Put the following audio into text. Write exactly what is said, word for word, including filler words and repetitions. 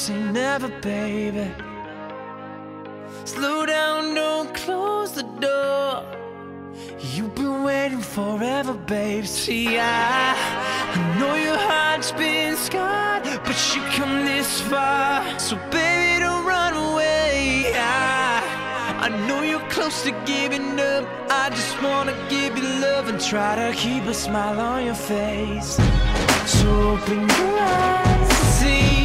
say never, baby. Slow down, don't close the door. You've been waiting forever, babe. See, I, I know your heart's been scarred, but you come this far, so baby, don't run away. I, I know you're close to giving up. I just wanna give you love and try to keep a smile on your face. So open your eyes, see